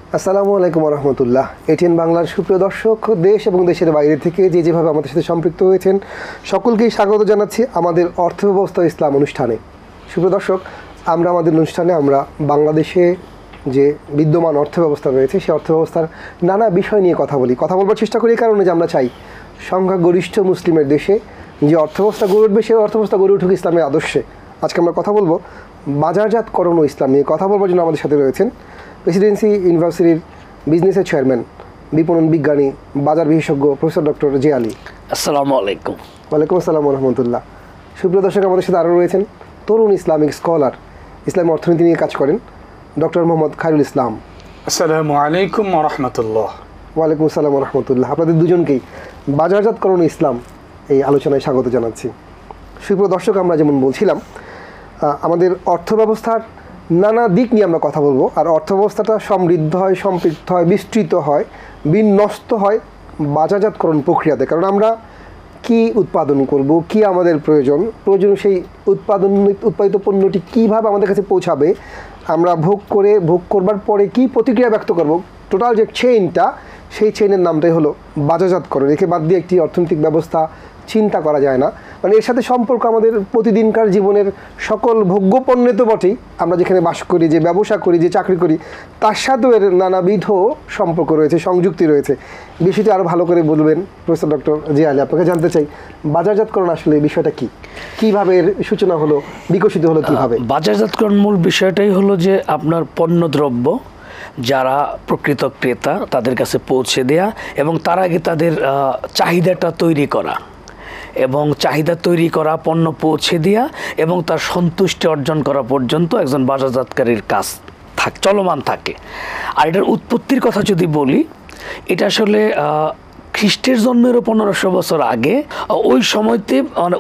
আসসালামু আলাইকুম রহমতুল্লাহ। এটিএন বাংলার সুপ্রিয় দর্শক, দেশ এবং দেশের বাইরে থেকে যেভাবে আমাদের সাথে সম্পৃক্ত হয়েছেন সকলকেই স্বাগত জানাচ্ছি আমাদের অর্থব্যবস্থা ইসলাম অনুষ্ঠানে। সুপ্রিয় দর্শক, আমরা আমাদের অনুষ্ঠানে বাংলাদেশে যে বিদ্যমান অর্থব্যবস্থা রয়েছে সেই অর্থব্যবস্থার নানা বিষয় নিয়ে কথা বলবার চেষ্টা করি, এই কারণে যে আমরা চাই সংখ্যাগরিষ্ঠ মুসলিমের দেশে যে অর্থব্যবস্থা গড়ে উঠবে সেই অর্থব্যবস্থা গড়ে উঠুক ইসলামের আদর্শে। আজকে আমরা কথা বলবো বাজারজাতকরণ ও ইসলাম নিয়ে। কথা বলবার জন্য আমাদের সাথে রয়েছেন প্রেসিডেন্সি ইউনিভার্সিটির বিজনেসের চেয়ারম্যান, বিপণন বিজ্ঞানী, বাজার বিশেষজ্ঞ প্রফেসর ডক্টর জে আলী। আসসালামু আলাইকুম। ওয়ালাইকুম আসসালাম রহমতুল্লাহ। সুপ্রিয় দর্শক, আমাদের সাথে আরও রয়েছেন তরুণ ইসলামিক স্কলার, ইসলামী অর্থনীতি নিয়ে কাজ করেন ডক্টর মোহাম্মদ খায়রুল ইসলাম। আসসালামু আলাইকুম রহমতুল্লাহ। ওয়ালাইকুম আসসালাম রহমতুল্লাহ। আপনাদের দুজনকেই বাজারজাতকরণ ইসলাম এই আলোচনায় স্বাগত জানাচ্ছি। সুপ্রিয় দর্শক, আমরা যেমন বলছিলাম আমাদের অর্থব্যবস্থার নানা দিক নিয়ে আমরা কথা বলবো। আর অর্থব্যবস্থাটা সমৃদ্ধ হয়, সম্পৃক্ত হয়, বিস্তৃত হয়, বিন্যস্ত হয় বাজারজাতকরণ প্রক্রিয়াতে। কারণ আমরা কি উৎপাদন করব, কি আমাদের প্রয়োজন সেই উৎপাদিত পণ্যটি কীভাবে আমাদের কাছে পৌঁছাবে, আমরা ভোগ করবার পরে কি প্রতিক্রিয়া ব্যক্ত করব, টোটাল যে চেইনটা, সেই চেইনের নামটাই হলো বাজারজাতকরণ। একে বাদ দিয়ে একটি অর্থনৈতিক ব্যবস্থা চিন্তা করা যায় না। মানে এর সাথে সম্পর্ক আমাদের প্রতিদিনকার জীবনের সকল ভোগ্য পণ্যে তো বটেই, আমরা যেখানে বাস করি, যে ব্যবসা করি, যে চাকরি করি, তার সাথেও এর নানাবিধ সম্পর্ক রয়েছে, সংযুক্তি রয়েছে। বিষয়টি আরও ভালো করে বলবেন প্রফেসর ডক্টর জে আলী। আপনাকে জানতে চাই বাজারজাতকরণ আসলে এই বিষয়টা কি, কীভাবে এর সূচনা হলো, বিকশিত হলো কীভাবে? বাজারজাতকরণ মূল বিষয়টাই হলো যে আপনার পণ্যদ্রব্য যারা প্রকৃত ক্রেতা তাদের কাছে পৌঁছে দেয়া এবং তার আগে তাদের চাহিদাটা তৈরি করা এবং চাহিদা তৈরি করা, পণ্য পৌঁছে দেওয়া এবং তার সন্তুষ্টি অর্জন করা পর্যন্ত একজন বাজারজাতকারীর কাজ চলমান থাকে। আর এটার উৎপত্তির কথা যদি বলি, এটা আসলে খ্রিস্টের জন্মেরও 1500 বছর আগে ওই সময়তে মানে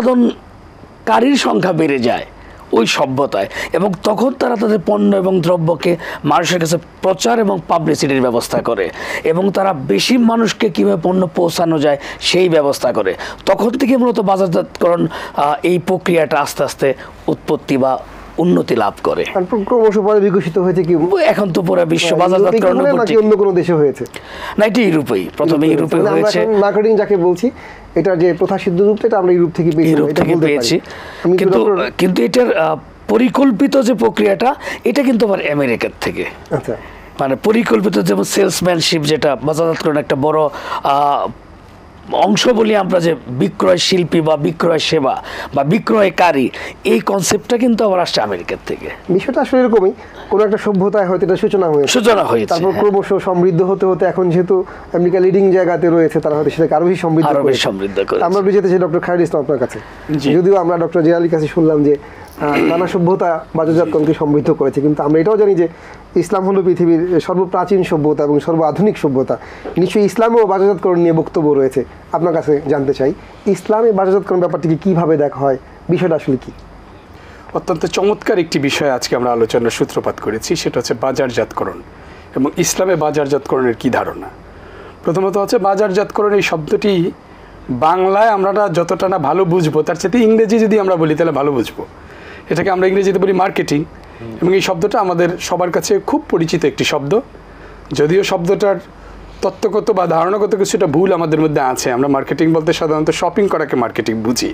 উৎপাদনকারীর সংখ্যা বেড়ে যায় ওই সভ্যতায়, এবং তখন তারা তাদের পণ্য এবং দ্রব্যকে মানুষের কাছে প্রচার এবং পাবলিসিটির ব্যবস্থা করে এবং তারা বেশি মানুষকে কীভাবে পণ্য পৌঁছানো যায় সেই ব্যবস্থা করে। তখন থেকে মূলত বাজারজাতকরণ এই প্রক্রিয়াটা আস্তে আস্তে উৎপত্তি বা উন্নতি লাভ করে। ক্রমশ পরে বিকশিত হয়েছে কি এখন তো পুরো বিশ্ব বাজারজাতকরণ অন্য কোনো দেশে হয়েছে না, এটি ইউরোপেই প্রথমে ইউরোপে হয়েছে। মার্কেটিং যাকে বলছি, এটা যে প্রথাসিদ্ধ রূপটা এটা আমরা ইউরোপ থেকে পেয়েছি। কিন্তু এটার পরিকল্পিত যে প্রক্রিয়াটা, এটা কিন্তু আবার আমেরিকার থেকে। আচ্ছা, মানে পরিকল্পিত, যেমন সেলসম্যানশিপ, যেটা বাজারজাতকরণ একটা বড় অংশ বলি আমরা, যে বিক্রয় শিল্পী বা বিক্রয় সেবা বা বিক্রয়কারী, এই কনসেপ্টটা কিন্তু আবার আসছে আমেরিকার থেকে। বিষয়টা আসলে এরকমই, কোনো একটা সভ্যতায় হয়তো এটা সূচনা হয়েছে, তারপর ক্রমশ সমৃদ্ধ হতে হতে এখন যেহেতু আমেরিকা লিডিং জায়গাতে রয়েছে, তারা হয়তো সেটাকে আরো বেশি সমৃদ্ধ করে। আমরা যেতে চাই ডক্টর খায়রুল ইসলাম আপনার কাছে। যদিও আমরা ডক্টর জে আলীর কাছে শুনলাম যে নানা সভ্যতা বাজারজাতকরণকে সমৃদ্ধ করেছে, কিন্তু আমরা এটাও জানি যে ইসলাম হলো পৃথিবীর সর্বপ্রাচীন সভ্যতা এবং সর্বাধুনিক সভ্যতা। নিশ্চয়ই ইসলামেও বাজারজাতকরণ নিয়ে বক্তব্য রয়েছে। আপনার কাছে জানতে চাই, ইসলামে বাজারজাতকরণ ব্যাপারটিকে কীভাবে দেখা হয়, বিষয়টা আসলে কি? অত্যন্ত চমৎকার একটি বিষয় আজকে আমরা আলোচনার সূত্রপাত করেছি, সেটা হচ্ছে বাজারজাতকরণ এবং ইসলামে বাজারজাতকরণের কী ধারণা। প্রথমত হচ্ছে বাজারজাতকরণ এই শব্দটি বাংলায় আমরা যতটা না ভালো বুঝবো, তার সাথে ইংরেজি যদি আমরা বলি তাহলে ভালো বুঝবো। এটাকে আমরা ইংরেজিতে বলি মার্কেটিং, এবং এই শব্দটা আমাদের সবার কাছে খুব পরিচিত একটি শব্দ। যদিও শব্দটার তত্ত্বগত বা ধারণাগত কিছুটা ভুল আমাদের মধ্যে আছে। আমরা মার্কেটিং বলতে সাধারণত শপিং করাকে মার্কেটিং বুঝি।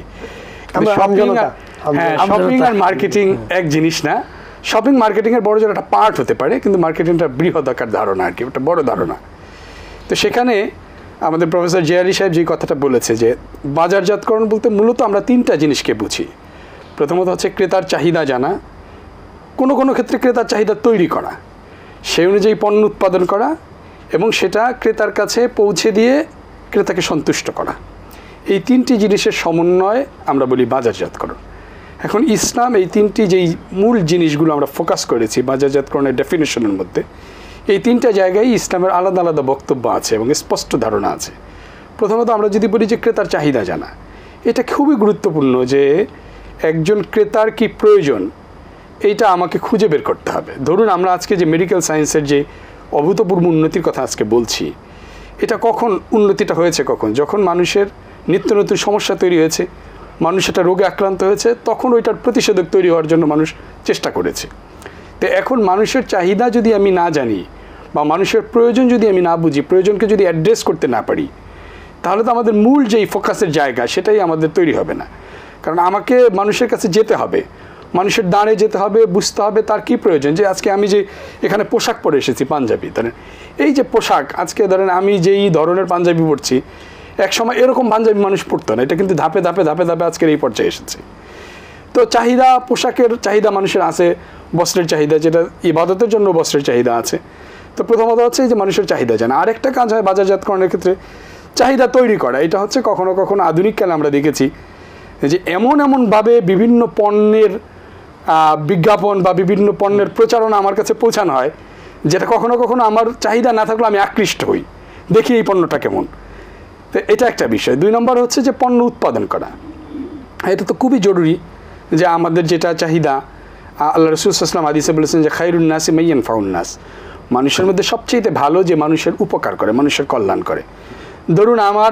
শপিং আর মার্কেটিং এক জিনিস না। শপিং মার্কেটিংয়ের বড় জোর একটা পার্ট হতে পারে, কিন্তু মার্কেটিংটা বৃহদাকার ধারণা আর কি, একটা বড় ধারণা। তো সেখানে আমাদের প্রফেসর জে আলী সাহেব যে কথাটা বলেছে যে বাজারজাতকরণ বলতে মূলত আমরা তিনটা জিনিসকে বুঝি। প্রথমত হচ্ছে ক্রেতার চাহিদা জানা, কোনো ক্ষেত্রে ক্রেতার চাহিদা তৈরি করা, সেই অনুযায়ী পণ্য উৎপাদন করা এবং সেটা ক্রেতার কাছে পৌঁছে দিয়ে ক্রেতাকে সন্তুষ্ট করা। এই তিনটি জিনিসের সমন্বয় আমরা বলি বাজারজাতকরণ। এখন ইসলাম এই তিনটি যেই মূল জিনিসগুলো আমরা ফোকাস করেছি বাজারজাতকরণের ডেফিনেশনের মধ্যে, এই তিনটা জায়গায় ইসলামের আলাদা আলাদা বক্তব্য আছে এবং স্পষ্ট ধারণা আছে। প্রথমত আমরা যদি বলি যে ক্রেতার চাহিদা জানা, এটা খুবই গুরুত্বপূর্ণ যে একজন ক্রেতার কি প্রয়োজন এইটা আমাকে খুঁজে বের করতে হবে। ধরুন আমরা আজকে যে মেডিকেল সায়েন্সের যে অভূতপূর্ব উন্নতির কথা আজকে বলছি, এটা কখন উন্নতিটা হয়েছে? যখন মানুষের নিত্য নতুন সমস্যা তৈরি হয়েছে, মানুষ একটা রোগে আক্রান্ত হয়েছে, তখন ওইটার প্রতিষেধক তৈরি হওয়ার জন্য মানুষ চেষ্টা করেছে। তো এখন মানুষের চাহিদা যদি আমি না জানি, বা মানুষের প্রয়োজন যদি আমি না বুঝি, প্রয়োজনকে যদি অ্যাড্রেস করতে না পারি, তাহলে তো আমাদের মূল যেই ফোকাসের জায়গা সেটাই আমাদের তৈরি হবে না। কারণ আমাকে মানুষের কাছে যেতে হবে, মানুষের দাঁড়ে যেতে হবে, বুঝতে হবে তার কি প্রয়োজন। যে আজকে আমি যে এখানে পোশাক পরে এসেছি পাঞ্জাবি, ধরেন এই যে পোশাক, আজকে ধরেন আমি যেই ধরনের পাঞ্জাবি পরছি, একসময় এরকম পাঞ্জাবি মানুষ পরতো না। এটা কিন্তু ধাপে ধাপে ধাপে ধাপে আজকের এই পর্যায়ে এসেছে। তো চাহিদা, পোশাকের চাহিদা মানুষের আছে, বস্ত্রের চাহিদা, যেটা ইবাদতের জন্য বস্ত্রের চাহিদা আছে। তো প্রথমত হচ্ছে যে মানুষের চাহিদা জানা। আরেকটা কাজ হয় বাজারজাতকরণের ক্ষেত্রে চাহিদা তৈরি করা। এটা হচ্ছে কখনো কখনো আধুনিক কালে আমরা দেখেছি যে এমনভাবে বিভিন্ন পণ্যের বিজ্ঞাপন বা বিভিন্ন পণ্যের প্রচারণা আমার কাছে পৌঁছানো হয়, যেটা কখনো কখনো আমার চাহিদা না থাকলে আমি আকৃষ্ট হই, দেখি এই পণ্যটা কেমন। তো এটা একটা বিষয়। 2 নম্বর হচ্ছে যে পণ্য উৎপাদন করা। এটা তো খুবই জরুরি যে আমাদের যেটা চাহিদা, আল্লাহ রাসূল সাল্লাল্লাহু আলাইহি ওয়াসাল্লাম হাদিসে বলেছেন যে খায়রুন নাসি মান ইয়ানফাউন নাস, মানুষের মধ্যে সবচেয়ে ভালো যে মানুষের উপকার করে, মানুষের কল্যাণ করে। ধরুন আমার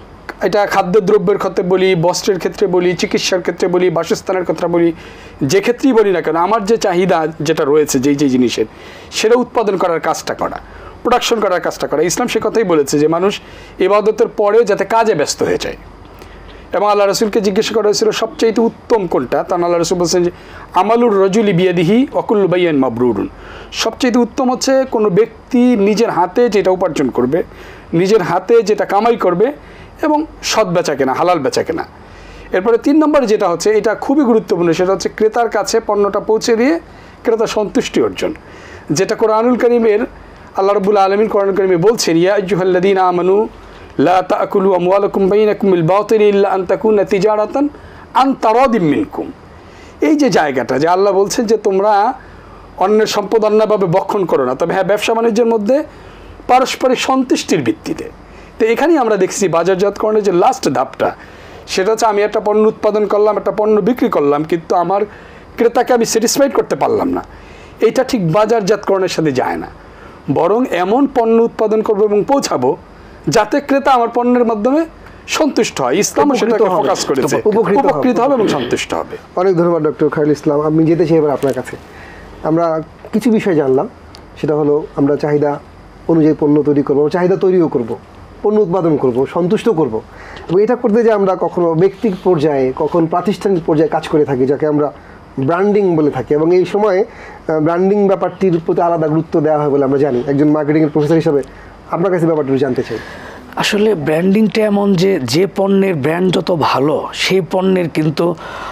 এটা খাদ্যদ্রব্যের ক্ষেত্রে বলি, বস্ত্রের ক্ষেত্রে বলি, চিকিৎসার ক্ষেত্রে বলি, বাসস্থানের কথা বলি, যে ক্ষেত্রেই বলি না কেন, আমার যে চাহিদা যেটা রয়েছে যেই জিনিসের, সেটা উৎপাদন করার কাজটা করা, প্রোডাকশন করার কাজটা করা। ইসলাম সে কথাই বলেছে যে মানুষ ইবাদতের পরে যাতে কাজে ব্যস্ত হয়ে যায়। এবং আল্লাহ রসুলকে জিজ্ঞাসা করা হয়েছিল সবচেয়ে উত্তম কোনটা, তখন আল্লাহ রসুল বলছেন যে আমালুর রজুলি বিয়াদিহি ওয়াকুল্লু বাইয়ান মাবরুরুন, সবচেয়ে উত্তম হচ্ছে কোনো ব্যক্তি নিজের হাতে যেটা উপার্জন করবে, নিজের হাতে যেটা কামাই করবে এবং সৎ বেচা কেনা, হালাল বেচা কেনা। এরপরে 3 নম্বর যেটা হচ্ছে, এটা খুবই গুরুত্বপূর্ণ, সেটা হচ্ছে ক্রেতার কাছে পণ্যটা পৌঁছে দিয়ে ক্রেতা সন্তুষ্টি অর্জন, যেটা কোরআনুল কারীমের আল্লাহ রাব্বুল আলামিন কোরআনুল কারীমে বলছেন ইয়া আইয়ুহাল্লাযীনা আমানু লা তাকুলু আমওয়ালাকুম বাইনাকুম বিল বাতিল ইল্লা আন তাকুনা তিজারাতান আন তারাদিম মিনকুম। এই যে জায়গাটা যে আল্লাহ বলছেন যে তোমরা অন্যের সম্পদ অন্যভাবে বক্ষণ করো না, তবে হ্যাঁ ব্যবসা বাণিজ্যের মধ্যে পারস্পরিক সন্তুষ্টির ভিত্তিতে। তো এখানেই আমরা দেখছি বাজারজাতকরণের যে লাস্ট ধাপটা, সেটা হচ্ছে আমি একটা পণ্য উৎপাদন করলাম, একটা পণ্য বিক্রি করলাম, কিন্তু আমার ক্রেতাকে আমি স্যাটিসফাইড করতে পারলাম না। এইটা ঠিক বাজারজাতকরণের সাথে যায় না, বরং এমন পণ্য উৎপাদন করবো এবং পৌঁছাবো যাতে ক্রেতা আমার পণ্যের মাধ্যমে সন্তুষ্ট হয়। ইসলামও সেটাকে ফোকাস করেছে, উপকৃত হবে এবং সন্তুষ্ট হবে। অনেক ধন্যবাদ ডক্টর খায়রুল ইসলাম। আমি যেতে চাই এবার আপনার কাছে। আমরা কিছু বিষয় জানলাম, সেটা হলো আমরা চাহিদা অনুযায়ী পণ্য তৈরি করবো, চাহিদা তৈরিও করব, পণ্য উৎপাদন করব, সন্তুষ্ট করব। এবং এটা করতে যে আমরা কখনো ব্যক্তিক পর্যায়ে, কখন প্রাতিষ্ঠানিক পর্যায়ে কাজ করে থাকি, যাকে আমরা ব্র্যান্ডিং বলে থাকি। এবং এই সময়ে ব্র্যান্ডিং ব্যাপারটির প্রতি আলাদা গুরুত্ব দেওয়া হয় বলে আমরা জানি। একজন মার্কেটিংয়ের প্রফেসর হিসাবে আপনার কাছে ব্যাপারটি জানতে চাই। আসলে ব্র্যান্ডিংটা এমন যে পণ্যের ব্র্যান্ড যত ভালো, সেই পণ্যের কিন্তু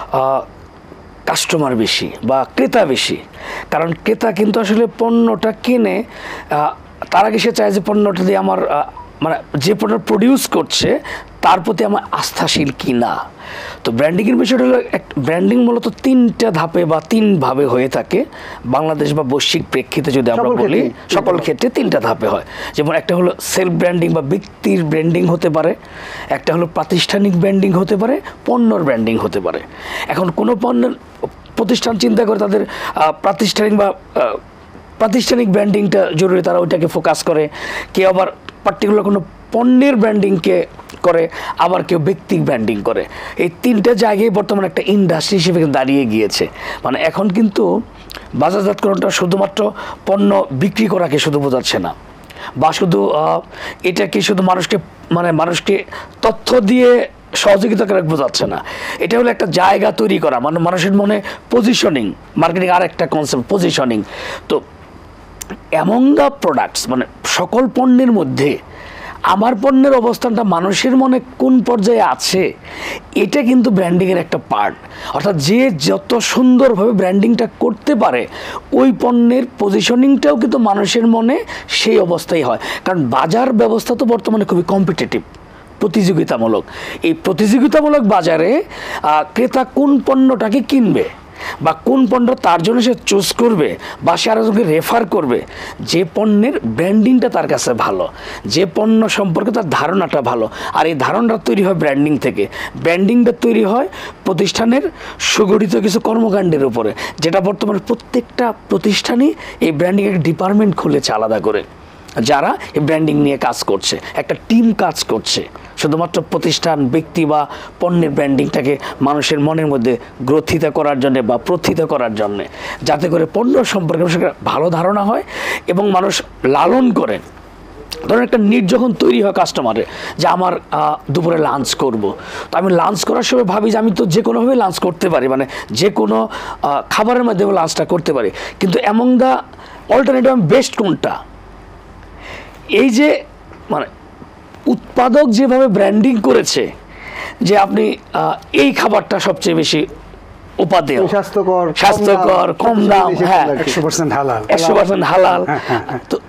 কাস্টমার বেশি বা ক্রেতা বেশি। কারণ ক্রেতা কিন্তু আসলে পণ্যটা কিনে, তার আগে সে চায় যে পণ্যটা দিয়ে আমার মানে যে পণ্য প্রডিউস করছে তার প্রতি আমার আস্থাশীল কি না। তো ব্র্যান্ডিংয়ের বিষয়টা হলো, ব্র্যান্ডিং মূলত 3টা ধাপে বা 3ভাবে হয়ে থাকে বাংলাদেশ বা বৈশ্বিক প্রেক্ষিতে যদি আমরা বলি, সকল ক্ষেত্রে 3টা ধাপে হয়। যেমন একটা হলো সেলফ ব্র্যান্ডিং বা ব্যক্তির ব্র্যান্ডিং হতে পারে, একটা হলো প্রাতিষ্ঠানিক ব্র্যান্ডিং হতে পারে, পণ্যর ব্র্যান্ডিং হতে পারে। এখন কোনো পণ্যের প্রতিষ্ঠান চিন্তা করে তাদের প্রাতিষ্ঠানিক ব্র্যান্ডিংটা জরুরি, তারা ওইটাকে ফোকাস করে। কেউ আবার পার্টিকুলার কোনো পণ্যের ব্র্যান্ডিংকে করে, আবার কেউ ব্যক্তিক ব্র্যান্ডিং করে। এই 3টা জায়গায় বর্তমানে একটা ইন্ডাস্ট্রি হিসেবে দাঁড়িয়ে গিয়েছে। মানে এখন কিন্তু বাজারজাতকরণটা শুধুমাত্র পণ্য বিক্রি করাকে শুধু বোঝাচ্ছে না, বা শুধু এটা কি শুধু মানুষকে তথ্য দিয়ে সহযোগিতা করে বোঝাচ্ছে না। এটা হলো একটা জায়গা তৈরি করা, মানে মানুষের মনে পজিশনিং। মার্কেটিং আর একটা কনসেপ্ট পজিশনিং। তো অ্যামং দ্য প্রোডাক্টস, মানে সকল পণ্যের মধ্যে আমার পণ্যের অবস্থানটা মানুষের মনে কোন পর্যায়ে আছে, এটা কিন্তু ব্র্যান্ডিংয়ের একটা পার্ট। অর্থাৎ যে যত সুন্দরভাবে ব্র্যান্ডিংটা করতে পারে, ওই পণ্যের পজিশনিংটাও কিন্তু মানুষের মনে সেই অবস্থায় হয়। কারণ বাজার ব্যবস্থা তো বর্তমানে খুবই কম্পিটিটিভ, প্রতিযোগিতামূলক। এই প্রতিযোগিতামূলক বাজারে ক্রেতা কোন পণ্যটাকে কিনবে বা কোন পণ্য তার জন্য সে চুজ করবে বা সে আরেকজনকে রেফার করবে, যে পণ্যের ব্র্যান্ডিংটা তার কাছে ভালো, যে পণ্য সম্পর্কে তার ধারণাটা ভালো। আর এই ধারণাটা তৈরি হয় ব্র্যান্ডিং থেকে। ব্র্যান্ডিংটা তৈরি হয় প্রতিষ্ঠানের সুগঠিত কিছু কর্মকাণ্ডের উপরে, যেটা বর্তমানে প্রত্যেকটা প্রতিষ্ঠানই এই ব্র্যান্ডিংয়ের ডিপার্টমেন্ট খুলেছে আলাদা করে, যারা এই ব্র্যান্ডিং নিয়ে কাজ করছে, একটা টিম কাজ করছে। শুধুমাত্র প্রতিষ্ঠান, ব্যক্তি বা পণ্যের ব্র্যান্ডিংটাকে মানুষের মনের মধ্যে গ্রথিত করার জন্যে বা প্রথিত করার জন্যে, যাতে করে পণ্য সম্পর্কে মানুষের ভালো ধারণা হয় এবং মানুষ লালন করেন। ধরুন একটা নিড যখন তৈরি হয় কাস্টমারের, যে আমার দুপুরে লাঞ্চ করব, তো আমি লাঞ্চ করার সময় ভাবি যে আমি তো যে কোনোভাবে লাঞ্চ করতে পারি, মানে যে কোনো খাবারের মাধ্যমে লাঞ্চটা করতে পারি, কিন্তু অ্যামং দ্য অল্টারনেটিভ বেস্ট কোনটা? এই যে মানে উৎপাদক যেভাবে ব্র্যান্ডিং করেছে যে আপনি এই খাবারটা সবচেয়ে বেশি উপাদেয়, স্বাস্থ্যকর, কম দাম, হ্যাঁ 100% হালাল, 100% হালাল, তো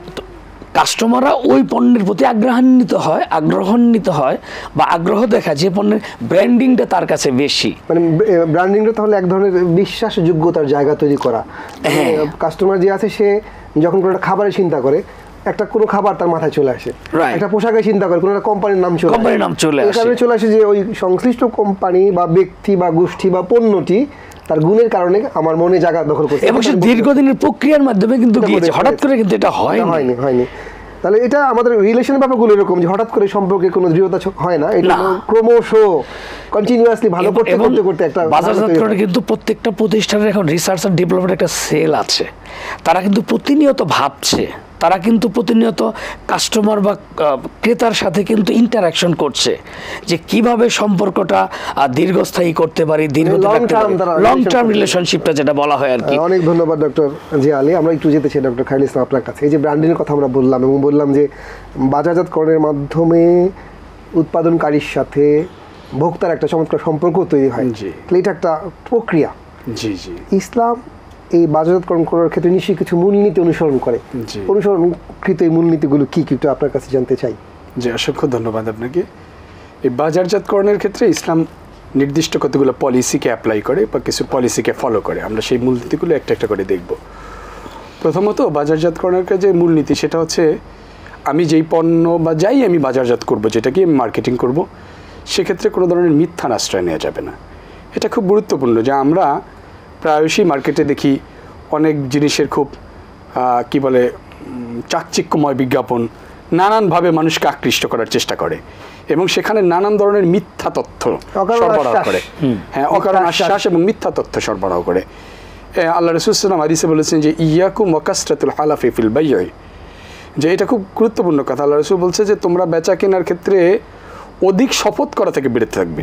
কাস্টমাররা ওই পণ্যের প্রতি আগ্রহান্বিত হয় বা আগ্রহ দেখা যে পণ্যের ব্র্যান্ডিংটা তার কাছে বেশি। মানে ব্র্যান্ডিংটা তাহলে এক ধরনের বিশ্বাসযোগ্যতার জায়গা তৈরি করা। কাস্টমার যে আছে সে যখন কোনো একটা খাবারের চিন্তা করে, একটা কোনো খাবার তার মাথায় চলে আসে, একটা পোশাকের চিন্তা করে কোনো একটা কোম্পানির নাম চলে আসে যে ওই সংশ্লিষ্ট কোম্পানি বা ব্যক্তি বা গোষ্ঠী বা পণ্যটি তার গুণের কারণে আমার মনে জায়গা দখল করছে, এবং সে দীর্ঘদিনের প্রক্রিয়ার মাধ্যমে কিন্তু গিয়েছে, হঠাৎ করে কিন্তু এটা হয়নি। তাহলে এটা আমাদের রিলেশনের ব্যাপারগুলো এরকম যে হঠাৎ করে সম্পর্কে কোনো দৃঢ়তা হয় না, এটা ক্রমশ কন্টিনিউয়াসলি ভালো করতে একটা বাজারজাতকরণে কিন্তু প্রত্যেকটা প্রতিষ্ঠানের এখন রিসার্চ এন্ড ডেভেলপমেন্ট একটা সেল আছে, তারা কিন্তু প্রতিনিয়ত ভাবছে, তারা কিন্তু প্রতিনিয়ত কাস্টমার বা ক্রেতার সাথে কিন্তু ইন্টারাকশন করছে যে কিভাবে সম্পর্কটা দীর্ঘস্থায়ী করতে পারি, লং টার্ম রিলেশনশিপটা যেটা বলা হয় আর কি। অনেক ধন্যবাদ ডক্টর জিয়া আলী। আমরা একটু যেতে চাই ডক্টর খায়রুল ইসলাম আপনার কাছে। এই যে ব্র্যান্ডিংয়ের কথা আমরা বললাম এবং বললাম যে বাজারজাতকরণের মাধ্যমে উৎপাদনকারীর সাথে ভোক্তার একটা চমৎকার সম্পর্ক তৈরি হয়, এটা একটা প্রক্রিয়া। ইসলাম এই বাজারজাতকরণ করার ক্ষেত্রে নিশ্চয়ই কিছু মূলনীতি অনুসরণ করে, অনুসরণকৃত এই মূলনীতিগুলো কি একটু আপনার কাছে জানতে চাই। জি, অসংখ্য ধন্যবাদ আপনাকে। এই বাজারজাতকরণের ক্ষেত্রে ইসলাম নির্দিষ্ট কতগুলো পলিসিকে অ্যাপ্লাই করে বা কিছু পলিসিকে ফলো করে। আমরা সেই মূলনীতিগুলো একটা একটা করে দেখব। প্রথমত বাজারজাতকরণের যে মূলনীতি সেটা হচ্ছে আমি যেই পণ্য বা যাই আমি বাজারজাত করব, যেটাকে আমি মার্কেটিং করব, সেক্ষেত্রে কোনো ধরনের মিথ্যার আশ্রয় নেওয়া যাবে না। এটা খুব গুরুত্বপূর্ণ যে আমরা প্রায়শই মার্কেটে দেখি অনেক জিনিসের খুব কি বলে চাকচিক্যময় বিজ্ঞাপন নানানভাবে মানুষকে আকৃষ্ট করার চেষ্টা করে এবং সেখানে নানান ধরনের মিথ্যা তথ্য সরবরাহ করে, হ্যাঁ অকারণ আশ্বাস এবং মিথ্যা তথ্য সরবরাহ করে। আল্লাহ রাসূল সাল্লাল্লাহু আলাইহি ওয়াসাল্লাম হাদিসে বলেছেন যে ইয়াকুম ওয়া কাসরাতুল হালাফি ফিল বাই'i, যে এটা খুব গুরুত্বপূর্ণ কথা। আল্লাহ রাসূল বলছে যে তোমরা বেচা কেনার ক্ষেত্রে অধিক শপথ করা থেকে বিরত থাকবে,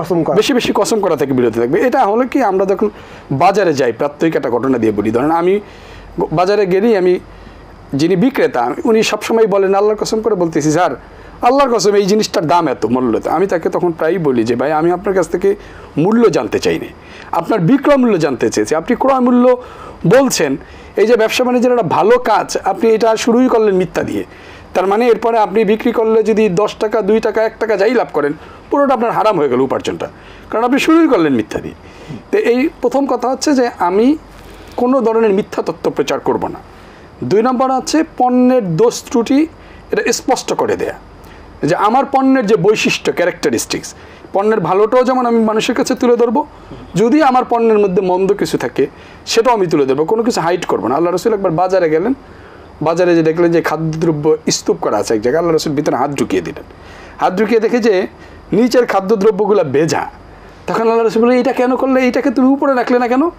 বেশি কসম করা থেকে বিরত থাকবে। এটা হলো কি, আমরা যখন বাজারে যাই, প্রাত্যহিক একটা ঘটনা দিয়ে বলি, ধরেন আমি বাজারে গেলেই আমি যিনি বিক্রেতা উনি সবসময় বলেন আল্লাহর কসম করে বলতেছি স্যার আল্লাহর কসম এই জিনিসটার দাম এত, মূল্য এত। আমি তাকে তখন প্রায়ই বলি যে ভাই আমি আপনার কাছ থেকে মূল্য জানতে চাইনি, আপনার বিক্রয় মূল্য জানতে চেয়েছি। আপনি ক্রয় মূল্য বলছেন, এই যে ব্যবসা বাণিজ্যের একটা ভালো কাজ আপনি এটা শুরুই করলেন মিথ্যা দিয়ে, তার মানে এরপরে আপনি বিক্রি করলে যদি 10 টাকা 2 টাকা 1 টাকা যাই লাভ করেন, পুরোটা আপনার হারাম হয়ে গেল উপার্জনটা, কারণ আপনি শুরুই করলেন মিথ্যা দিয়ে। তো এই প্রথম কথা হচ্ছে যে আমি কোনো ধরনের মিথ্যা তথ্য প্রচার করব না। 2 নম্বর হচ্ছে পণ্যের দোষ ত্রুটি এটা স্পষ্ট করে দেয়া, যে আমার পণ্যের যে বৈশিষ্ট্য ক্যারেক্টারিস্টিক্স, পণ্যের ভালোটাও যেমন আমি মানুষের কাছে তুলে ধরবো, যদি আমার পণ্যের মধ্যে মন্দ কিছু থাকে সেটাও আমি তুলে ধরবো, কোনো কিছু হাইড করবো না। আল্লাহ রাসূল একবার বাজারে গেলেন, বাজারে যে দেখলেন যে খাদ্যদ্রব্য স্তূপ করা আছে এক জায়গায়, আল্লাহ রাসূল ভিতরে হাত ঢুকিয়ে দিলেন, হাত ঢুকিয়ে দেখে যে নিচের খাদ্যদ্রব্যগুলো ভেজা। তখন আল্লাহ রাসূল বললেন এইটা কেন করলে, এইটাকে তুমি উপরে রাখলে না কেন?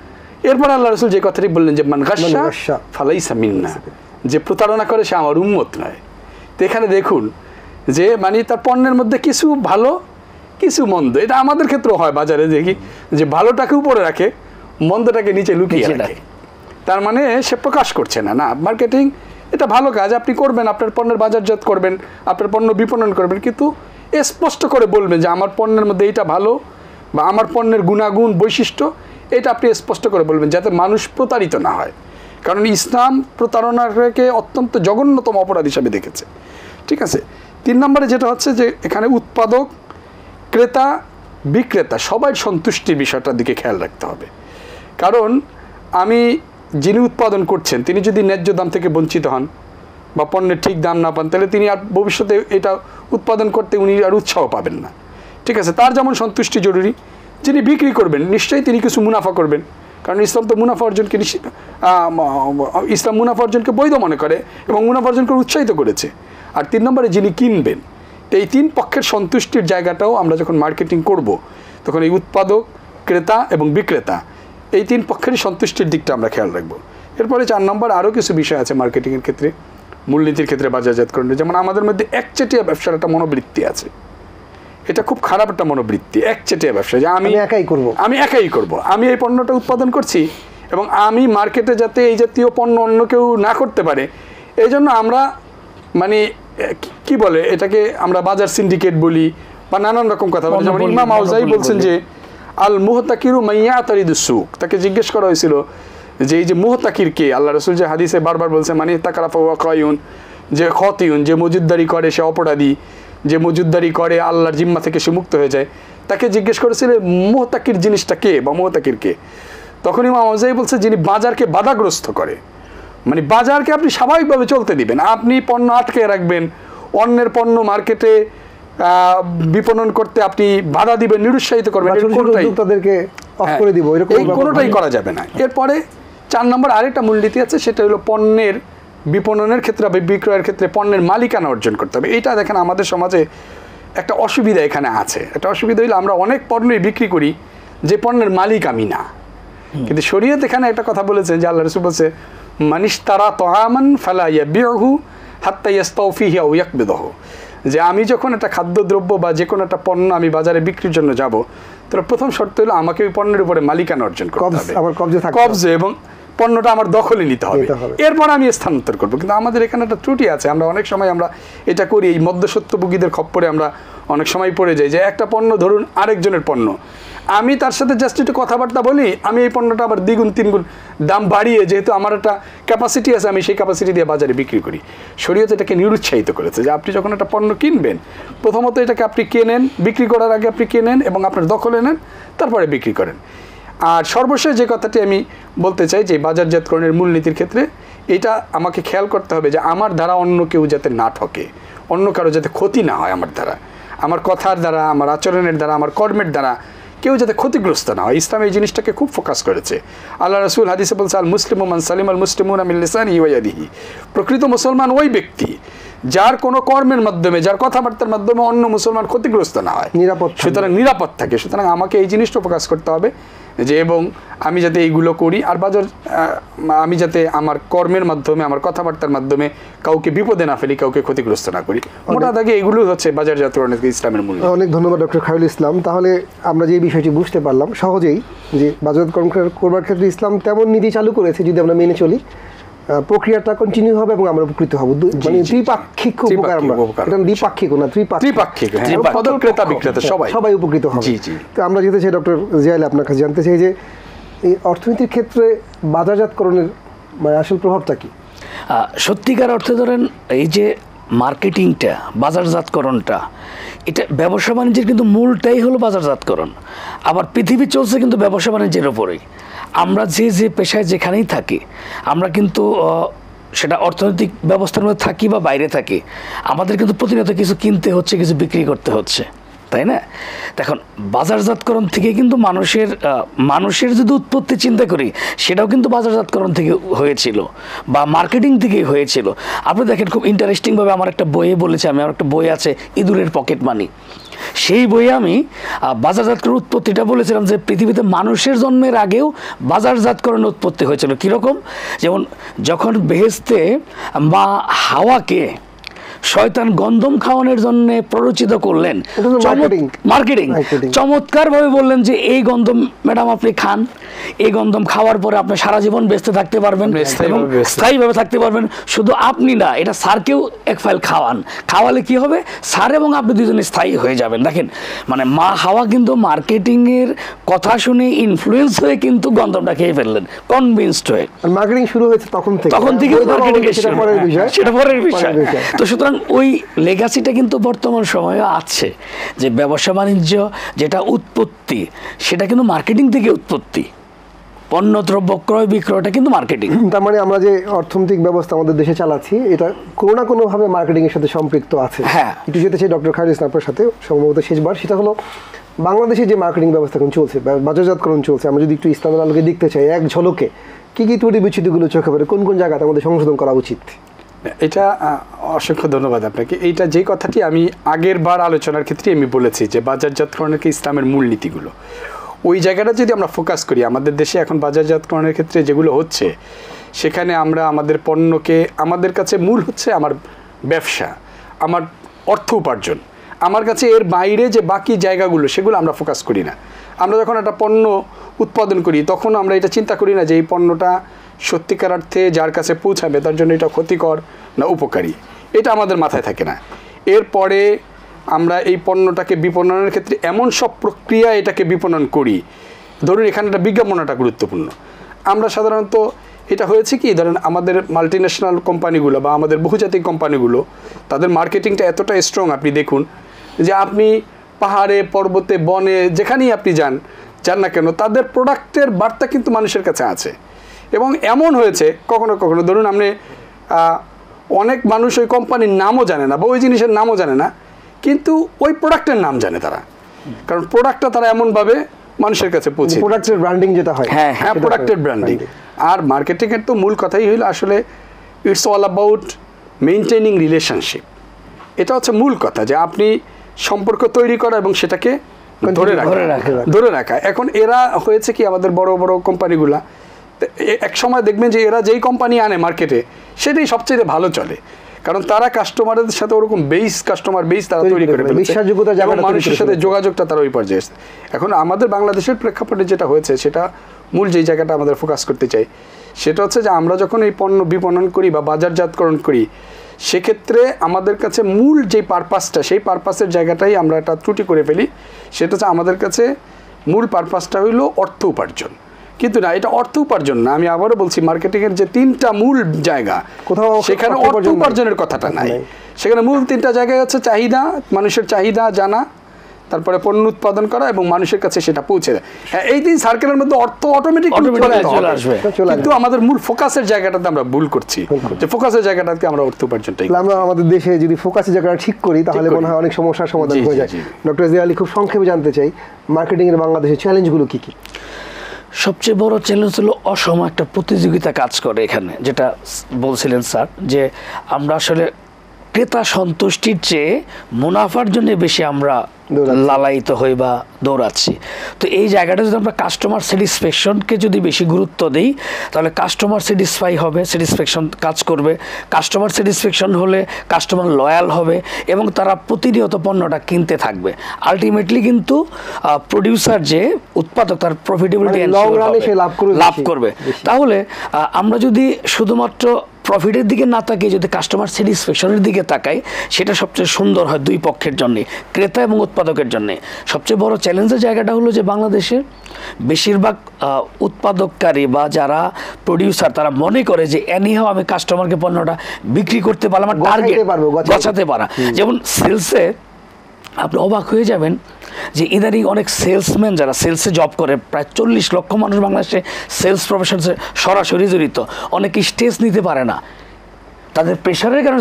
এরপর আল্লাহ রাসূল যে কথাটি বললেন যে মান গাশশা ফালাইসা মিন্না, যে প্রতারণা করে সে আমার উম্মত নয়। তো এখানে দেখুন যে মানে তার পণ্যের মধ্যে কিছু ভালো কিছু মন্দ, এটা আমাদের ক্ষেত্রেও হয় বাজারে দেখি যে ভালোটাকে উপরে রাখে মন্দটাকে নিচে লুকিয়ে রাখে, তার মানে সে প্রকাশ করছে না। না, মার্কেটিং এটা ভালো কাজ, আপনি করবেন, আপনার পণ্যের বাজারজাত করবেন, আপনার পণ্য বিপণন করবেন, কিন্তু স্পষ্ট করে বলবেন যে আমার পণ্যের মধ্যে এইটা ভালো বা আমার পণ্যের গুণাগুণ বৈশিষ্ট্য এটা আপনি স্পষ্ট করে বলবেন, যাতে মানুষ প্রতারিত না হয়। কারণ ইসলাম প্রতারণাকে অত্যন্ত জঘন্যতম অপরাধ হিসাবে দেখেছে। ঠিক আছে। 3 নম্বরে যেটা হচ্ছে যে এখানে উৎপাদক, ক্রেতা, বিক্রেতা সবাই সন্তুষ্টির বিষয়টার দিকে খেয়াল রাখতে হবে। কারণ আমি যিনি উৎপাদন করছেন তিনি যদি ন্যায্য দাম থেকে বঞ্চিত হন বা পণ্যের ঠিক দাম না পান, তাহলে তিনি আর ভবিষ্যতে এটা উৎপাদন করতে উনি আর উৎসাহ পাবেন না। ঠিক আছে, তার যেমন সন্তুষ্টি জরুরি, যিনি বিক্রি করবেন নিশ্চয়ই তিনি কিছু মুনাফা করবেন, কারণ ইসলাম তো মুনাফা অর্জনকে মুনাফা অর্জনকে বৈধ মনে করে এবং মুনাফা অর্জনকে উৎসাহিত করেছে। আর 3 নম্বরে যিনি কিনবেন, তো এই তিন পক্ষের সন্তুষ্টির জায়গাটাও আমরা যখন মার্কেটিং করব তখন এই উৎপাদক, ক্রেতা এবং বিক্রেতা এই তিন পক্ষেরই সন্তুষ্টির দিকটা আমরা খেয়াল রাখবো। এরপরে 4 নম্বর আরও কিছু বিষয় আছে মার্কেটিংয়ের ক্ষেত্রে, মূলনীতির ক্ষেত্রে, বাজারজাতকরণের। যেমন আমাদের মধ্যে একচেটিয়া ব্যবসার একটা মনোবৃত্তি আছে, এটা খুব খারাপ একটা মনোবৃত্তি, একচেটিয়া ব্যবসা, যে আমি একাই করব, আমি এই পণ্যটা উৎপাদন করছি এবং আমি মার্কেটে যাতে এই জাতীয় পণ্য অন্য কেউ না করতে পারে এই জন্য আমরা মানে কি বলে এটাকে আমরা বাজার সিন্ডিকেট বলি বা নানান রকম কথা বলি। যেমন ইমাম আউজাই বলছেন যে আল মুহতাকিরু মাইয়াতারিদুস সুক, তাকে জিজ্ঞেস করা হয়েছিল যে এই যে মুহতাকির কে, আল্লাহ রাসূল যে হাদিসে বারবার বলছে মানে তাকারাফা ওয়া কায়ুন, যে খতিউন, যে মজুদদারি করে সে অপরাধী, যে মজুদদারি করে আল্লাহর জিম্মা থেকে সে মুক্ত হয়ে যায়। তাকে জিজ্ঞেস করেছিল মুহতাকির জিনিসটা কে বা মুহতাকির কে। তখন ইমাম আউজাই বলছে যিনি বাজারকে বাধাগ্রস্ত করে, মানে বাজারকে আপনি স্বাভাবিকভাবে চলতে দিবেন, আপনি পণ্য আটকে রাখবেন, অন্যের পণ্য মার্কেটে বিপণন করতে আপনি বাধা দিবেন, নিরুৎসাহিত করবেন, এই কোনোটাই করা যাবে না। এরপরে 4 নম্বর আরেকটা মূলনীতি আছে, সেটা হলো পণ্যের বিপণনের ক্ষেত্রে বা বিক্রয়ের ক্ষেত্রে পণ্যের মালিকানা অর্জন করতে হবে। এইটা দেখেন আমাদের সমাজে একটা অসুবিধা এখানে আছে। একটা অসুবিধা হইলে আমরা অনেক পণ্যই বিক্রি করি যে পণ্যের মালিক আমি না, কিন্তু শরীয়ত এখানে একটা কথা বলেছেন যে আল্লাহ রাসূল বলছে মানিশতারা তাআমান ফালা ইয়াবিউহু হাত্তা ইয়াস্তাওফিহি আও ইয়াকবিদাহু, যে আমি যখন একটা খাদ্যদ্রব্য বা যে কোনো একটা পণ্য আমি বাজারে বিক্রির জন্য যাব, তাহলে প্রথম শর্ত হলো আমাকে ওই পণ্যের উপরে মালিকানা অর্জন করতে হবে, কবজে, এবং পণ্যটা আমার দখলে নিতে হবে, এরপর আমি স্থানান্তর করবো। কিন্তু আমাদের এখানে একটা ত্রুটি আছে, আমরা অনেক সময় আমরা এটা করি, এই মধ্যস্বত্বভোগীদের খপ্পরে আমরা অনেক সময় পড়ে যাই যে একটা পণ্য ধরুন আরেকজনের পণ্য, আমি তার সাথে জাস্ট একটু কথাবার্তা বলি, আমি এই পণ্যটা আবার 2 গুণ 3 গুণ দাম বাড়িয়ে, যেহেতু আমার একটা ক্যাপাসিটি আছে, আমি সেই ক্যাপাসিটি দিয়ে বাজারে বিক্রি করি। শরীয়ত এটাকে নিরুৎসাহিত করেছে যে আপনি যখন একটা পণ্য কিনবেন প্রথমত এটাকে আপনি কেনেন, বিক্রি করার আগে আপনি কেনেন এবং আপনার দখলে নেন, তারপরে বিক্রি করেন। আর সর্বশেষ যে কথাটি আমি বলতে চাই যে বাজারজাতকরণের মূলনীতির ক্ষেত্রে এটা আমাকে খেয়াল করতে হবে যে আমার দ্বারা অন্য কেউ যাতে না ঠকে, অন্য কারো যাতে ক্ষতি না হয়, আমার দ্বারা, আমার কথার দ্বারা, আমার আচরণের দ্বারা, আমার কর্মের দ্বারা কেউ যাতে ক্ষতিগ্রস্ত না হয়। ইসলাম এই জিনিসটাকে খুব ফোকাস করেছে। আল্লাহ রাসূল হাদিসে বলছে আল মুসলিমু মান সালিম আল মুসলিমুনা মিন লিসানিহি ওয়া ইয়াদিহি, প্রকৃত মুসলমান ওই ব্যক্তি যার কোনো কর্মের মাধ্যমে, যার কথাবার্তার মাধ্যমে অন্য মুসলমান ক্ষতিগ্রস্ত না হয়, সুতরাং নিরাপদ থাকে। সুতরাং আমাকে এই জিনিসটা ফোকাস করতে হবে যে এবং আমি যাতে এইগুলো করি, আর বাজার আমি যাতে আমার কর্মের মাধ্যমে, আমার কথাবার্তার মাধ্যমে কাউকে বিপদে না ফেলি, কাউকে ক্ষতিগ্রস্ত না করি। মোটা দাগে এগুলো হচ্ছে বাজারজাতকরণের ইসলামের মূল। অনেক ধন্যবাদ ডক্টর খায়রুল ইসলাম। তাহলে আমরা যে বিষয়টি বুঝতে পারলাম সহজেই যে বাজারজাতকরণ করবার ক্ষেত্রে ইসলাম তেমন নীতি চালু করেছে, যদি আমরা মেনে চলি প্রক্রিয়াটা কন্টিনিউ হবে এবং আমরা উপকৃত হব। মানে ত্রিপাক্ষিক উপকার, আমরা এটা দ্বিপাক্ষিক না, ত্রিপাক্ষিক, ক্রেতা বিক্রেতা সবাই উপকৃত হবে। তো আমরা যেতে চাই ডক্টর জিয়া আলী, আপনার কাছে জানতে চাই যে এই অর্থনীতির ক্ষেত্রে বাজারজাতকরণের মানে আসল প্রভাবটা কি? সত্যিকার অর্থে ধরেন এই যে মার্কেটিংটা, বাজারজাতকরণটা, এটা ব্যবসা বাণিজ্যের কিন্তু মূলটাই হলো বাজারজাতকরণ। আবার পৃথিবী চলছে কিন্তু ব্যবসা বাণিজ্যের ওপরেই। আমরা যে পেশায় যেখানেই থাকি, আমরা কিন্তু সেটা অর্থনৈতিক ব্যবস্থার মধ্যে থাকি বা বাইরে থাকি, আমাদের কিন্তু প্রতিনিয়ত কিছু কিনতে হচ্ছে, কিছু বিক্রি করতে হচ্ছে, তাই না? এখন বাজারজাতকরণ থেকে কিন্তু মানুষের যদি উৎপত্তি চিন্তা করি, সেটাও কিন্তু বাজারজাতকরণ থেকে হয়েছিল বা মার্কেটিং থেকেই হয়েছিল। আপনি দেখেন খুব ইন্টারেস্টিংভাবে আমার একটা বইয়ে বলেছে, আমার একটা বই আছে ইঁদুরের পকেট মানি, সেই বইয়ে আমি বাজারজাতকরণ উৎপত্তিটা বলেছিলাম যে পৃথিবীতে মানুষের জন্মের আগেও বাজারজাতকরণের উৎপত্তি হয়েছিল। কীরকম? যেমন যখন বেহেশতে মা হাওয়াকে শয়তান গন্ধম খাওয়ানোর জন্য প্ররোচিত করলেন, মার্কেটিং চমৎকার ভাবে বললেন যে এই গন্ধম ম্যাডাম আপনি খান, এই গন্ধম খাওয়ার পরে আপনি সারা জীবন বেঁচে থাকতে পারবেন এবং স্থায়ীভাবে থাকতে পারবেন। শুধু আপনি না, এটা স্যারকেও এক ফাইল খাওয়ান, খাওয়ালে কি হবে, স্যার এবং আপনি দুজনে স্থায়ী হয়ে যাবেন। দেখেন মানে মা হাওয়া কিন্তু মার্কেটিং এর কথা শুনে ইনফ্লুয়েন্স হয়ে কিন্তু গন্ধমটা খেয়ে ফেললেন, কনভিন্সড হয়ে। মার্কেটিং শুরু হয়েছে তখন থেকে সেটা পরের বিষয়। তো সুতরাং ওই লেগাসিটা কিন্তু বর্তমান সময়ে আছে যে ব্যবসা বাণিজ্য যেটা উৎপত্তি, সেটা কিন্তু মার্কেটিং থেকে উৎপত্তি। পণ্য দ্রব্য ক্রয় বিক্রয়টা কিন্তু মার্কেটিং। তার মানে আমরা যে অর্থনৈতিক ব্যবস্থা আমাদের দেশে চালাচ্ছি, এটা কোনো না কোনোভাবে মার্কেটিং এর সাথে সম্পৃক্ত আছে। হ্যাঁ, একটু যেতে চাই ডক্টর খায়রুল ইসলামের সাথে সম্ভবত শেষবার, সেটা হলো বাংলাদেশে যে মার্কেটিং ব্যবস্থা এখন চলছে, বাজারজাতকরণ চলছে, আমরা যদি একটু ইসলামের আলোকে দেখতে চাই এক ঝলকে, কি ত্রুটি বিচ্ছুতিগুলো চোখে পড়ে, কোন কোন জায়গাতে আমাদের সংশোধন করা উচিত? এটা অসংখ্য ধন্যবাদ আপনাকে। এইটা যে কথাটি আমি আগের বার আলোচনার ক্ষেত্রে আমি বলেছি যে বাজারজাতকরণের কি ইসলামের মূলনীতিগুলো, ওই জায়গাটা যদি আমরা ফোকাস করি, আমাদের দেশে এখন বাজারজাতকরণের ক্ষেত্রে যেগুলো হচ্ছে সেখানে আমরা আমাদের পণ্যকে, আমাদের কাছে মূল হচ্ছে আমার ব্যবসা, আমার অর্থ উপার্জন, আমার কাছে এর বাইরে যে বাকি জায়গাগুলো সেগুলো আমরা ফোকাস করি না। আমরা যখন একটা পণ্য উৎপাদন করি তখন আমরা এটা চিন্তা করি না যে এই পণ্যটা সত্যিকার অর্থে যার কাছে পৌঁছাবে তার জন্য এটা ক্ষতিকর না উপকারী, এটা আমাদের মাথায় থাকে না। এরপরে আমরা এই পণ্যটাকে বিপণনের ক্ষেত্রে এমন সব প্রক্রিয়া এটাকে বিপণন করি, ধরুন এখানে একটা বিজ্ঞাপনটা গুরুত্বপূর্ণ। আমরা সাধারণত এটা হয়েছে কি, ধরেন আমাদের মাল্টিন্যাশনাল কোম্পানিগুলো বা আমাদের বহুজাতিক কোম্পানিগুলো তাদের মার্কেটিংটা এতটা স্ট্রং, আপনি দেখুন যে আপনি পাহাড়ে পর্বতে বনে যেখানেই আপনি যান না কেন তাদের প্রোডাক্টের বার্তা কিন্তু মানুষের কাছে আছে। এবং এমন হয়েছে কখনো কখনো ধরুন আপনি অনেক মানুষ ওই কোম্পানির নামও জানে না বা ওই জিনিসের নামও জানে না, কিন্তু ওই প্রোডাক্টের নাম জানে তারা, কারণ প্রোডাক্টটা তারা এমনভাবে মানুষের কাছে পৌঁছে, প্রোডাক্টের ব্র্যান্ডিং যেটা হয়, হ্যাঁ প্রোডাক্টের ব্র্যান্ডিং। আর মার্কেটিংয়ের তো মূল কথাই হইল আসলে it's all about maintaining relationship. এটা হচ্ছে মূল কথা, যে আপনি সম্পর্ক তৈরি করা এবং সেটাকে ধরে রাখা। এখন এরা হয়েছে কি, আমাদের বড় বড় কোম্পানিগুলা এক সময় দেখবেন যে এরা যেই কোম্পানি আনে মার্কেটে সেটাই সবচেয়ে ভালো চলে, কারণ তারা কাস্টমারের সাথে ওরকম কাস্টমার বেস তারা তৈরি করে ফেলেছে এবং মানুষের সাথে যোগাযোগটা তারা ওই পর্যায়ে এসেছে। এখন আমাদের বাংলাদেশের প্রেক্ষাপটে যেটা হয়েছে, সেটা মূল যেই জায়গাটা আমাদের ফোকাস করতে চাই সেটা হচ্ছে যে আমরা যখন এই পণ্য বিপণন করি বা বাজারজাতকরণ করি, সেক্ষেত্রে আমাদের কাছে মূল যে পারপাসটা, সেই পারপাসের জায়গাটাই আমরা একটা ত্রুটি করে ফেলি। সেটা হচ্ছে আমাদের কাছে মূল পারপাসটা হইল অর্থ উপার্জন, কিন্তু না, এটা অর্থ উপার্জন না। আমি আবারও বলছি, মার্কেটিংয়ের যে তিনটা মূল জায়গা, সেখানে অর্থ উপার্জনের কথাটা নাই। সেখানে মূল তিনটা জায়গায় হচ্ছে চাহিদা, মানুষের চাহিদা জানা, তারপরে পণ্য উৎপাদন করা এবং মানুষের কাছে সেটা পৌঁছে দেয়। হ্যাঁ, এই তিন সার্কেলের মধ্যে অর্থ অটোমেটিক চলে আসবে, কিন্তু আমাদের মূল ফোকাসের জায়গাটাতে আমরা ভুল করছি, যে ফোকাসের জায়গাটাকে আমরা অর্থ উপার্জনটাই। আমরা আমাদের দেশে যদি ফোকাসের জায়গাটা ঠিক করি তাহলে মনে হয় অনেক সমস্যার সমাধান হয়ে যায়। ডক্টর জিয়া আলী, খুব সংক্ষেপে জানতে চাই মার্কেটিংয়ের বাংলাদেশের চ্যালেঞ্জগুলো কি কি? সবচেয়ে বড় চ্যালেঞ্জ হলো অসম একটা প্রতিযোগিতা কাজ করে এখানে, যেটা বলছিলেন স্যার, যে আমরা আসলে ক্রেতা সন্তুষ্টির চেয়ে মুনাফার জন্য বেশি আমরা লালায়িত হই বা দৌড়াচ্ছি। তো এই জায়গাটা যদি আমরা কাস্টমার স্যাটিসফ্যাকশনকে যদি বেশি গুরুত্ব দিই তাহলে কাস্টমার স্যাটিসফ্যাকশন কাজ করবে। কাস্টমার স্যাটিসফ্যাকশন হলে কাস্টমার লয়াল হবে এবং তারা প্রতিনিয়ত পণ্যটা কিনতে থাকবে। আলটিমেটলি কিন্তু প্রডিউসার যে উৎপাদক তার প্রফিটেবিলিটি লাভ করবে। তাহলে আমরা যদি শুধুমাত্র প্রফিটের দিকে না তাকিয়ে যদি কাস্টমার স্যাটিসফ্যাকশনের দিকে তাকাই, সেটা সবচেয়ে সুন্দর হয় দুই পক্ষের জন্যে, ক্রেতা এবং উৎপাদকের জন্যে। সবচেয়ে বড় চ্যালেঞ্জের জায়গাটা হলো যে বাংলাদেশের বেশিরভাগ উৎপাদককারী বা যারা প্রডিউসার তারা মনে করে যে এনিহাও আমি কাস্টমারকে পণ্যটা বিক্রি করতে পারলাম, আমার টার্গেট গছাতে পারা। যেমন সেলসে আপনি অবাক হয়ে যাবেন যে ইদানিং অনেক সেলসম্যান যারা সেলসে জব করে, প্রায় 40 লক্ষ মানুষ বাংলাদেশে সেলস প্রফেশনসে সরাসরি জড়িত, অনেকে স্টেজ নিতে পারে না, তাদের প্রেশারের কারণে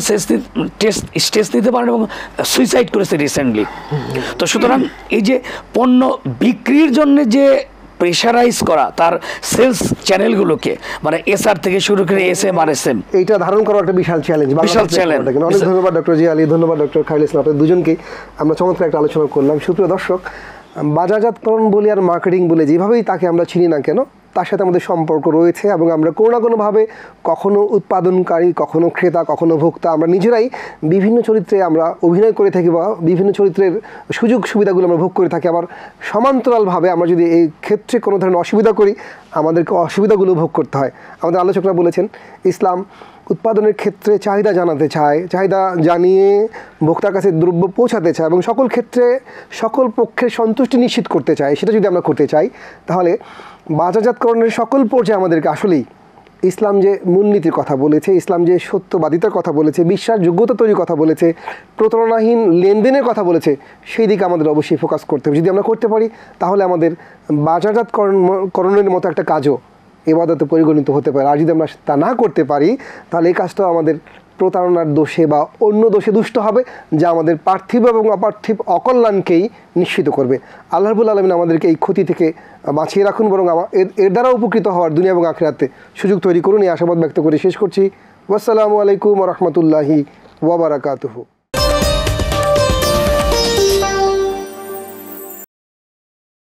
স্টেজ নিতে পারে না এবং সুইসাইড করেছে রিসেন্টলি। তো সুতরাং এই যে পণ্য বিক্রির জন্য যে প্রেশারাইজ করা তার সেলস চ্যানেলগুলোকে, মানে এসআর থেকে শুরু করে এসএম আর এসএম, এইটা ধারণ করা একটা বিশাল চ্যালেঞ্জ। অনেক ধন্যবাদ ডক্টর জিয়া আলী, ধন্যবাদ ডক্টর খায়রুল ইসলাম, আপনাদের দুজনকেই। আমরা চমৎকার একটা আলোচনা করলাম। সুপ্রিয় দর্শক, বাজারজাতকরণ বলি আর মার্কেটিং বলে যেভাবেই তাকে আমরা চিনি না কেন, তার সাথে আমাদের সম্পর্ক রয়েছে এবং আমরা কোনো না কোনোভাবে কখনো উৎপাদনকারী, কখনো ক্রেতা, কখনো ভোক্তা, আমরা নিজেরাই বিভিন্ন চরিত্রে আমরা অভিনয় করে থাকি বা বিভিন্ন চরিত্রের সুযোগ সুবিধাগুলো আমরা ভোগ করে থাকি। আবার সমান্তরালভাবে আমরা যদি এই ক্ষেত্রে কোনো ধরনের অসুবিধা করি, আমাদেরকে অসুবিধাগুলো ভোগ করতে হয়। আমাদের আলোচকরা বলেছেন ইসলাম উৎপাদনের ক্ষেত্রে চাহিদা জানাতে চায়, চাহিদা জানিয়ে ভোক্তার কাছে দ্রব্য পৌঁছাতে চায় এবং সকল ক্ষেত্রে সকল পক্ষের সন্তুষ্টি নিশ্চিত করতে চায়। সেটা যদি আমরা করতে চাই তাহলে বাজারজাতকরণের সকল পর্যায়ে আমাদেরকে আসলেই ইসলাম যে মূলনীতির কথা বলেছে, ইসলাম যে সত্যবাদিতার কথা বলেছে, বিশ্বাসযোগ্যতা তৈরির কথা বলেছে, প্রতারণাহীন লেনদেনের কথা বলেছে, সেই দিকে আমাদের অবশ্যই ফোকাস করতে হবে। যদি আমরা করতে পারি তাহলে আমাদের বাজারজাতকরণের মতো একটা কাজও ইবাদতে পরিগণিত হতে পারে। আর যদি আমরা তা না করতে পারি তাহলে এই কাজটাও আমাদের প্রতারণার দোষে বা অন্য দোষে দুষ্ট হবে, যা আমাদের পার্থিব এবং অপার্থিব অকল্যাণকেই নিশ্চিত করবে। আল্লাহ রাব্বুল আলামিন আমাদেরকে এই ক্ষতি থেকে বাঁচিয়ে রাখুন, বরং এর দ্বারা উপকৃত হওয়ার দুনিয়া এবং আখিরাতে সুযোগ তৈরি করুন। এই আশাবাদ ব্যক্ত করে শেষ করছি। ওয়াসসালামু আলাইকুম ওয়া রাহমাতুল্লাহি ওয়া বারাকাতুহু।